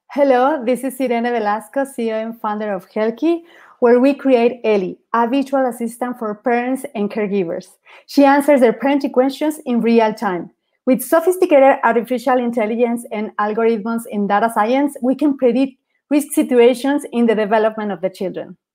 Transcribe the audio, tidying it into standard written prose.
Hello, this is Irene Velasco, CEO and founder of Helki, where we create Ellie, a virtual assistant for parents and caregivers. She answers their parenting questions in real time. With sophisticated artificial intelligence and algorithms in data science, we can predict risk situations in the development of the children.